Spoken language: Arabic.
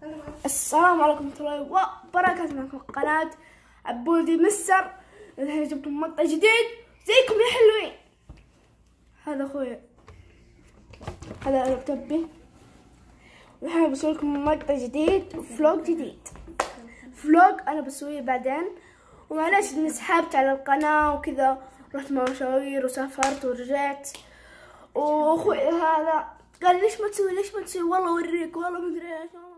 السلام عليكم ورحمة الله وبركاته. معكم قناة عبودي مستر. الحين جبتكم مقطع جديد زيكم يا حلوين. هذا اخوي، هذا لابتوبي، والحين بسوي لكم مقطع جديد وفلوج جديد. فلوج انا بسويه بعدين، ومعليش اني سحبت على القناة وكذا، رحت مشاوير وسافرت ورجعت. واخوي هذا قال ليش ما تسوي والله اوريك، والله مدري ايش.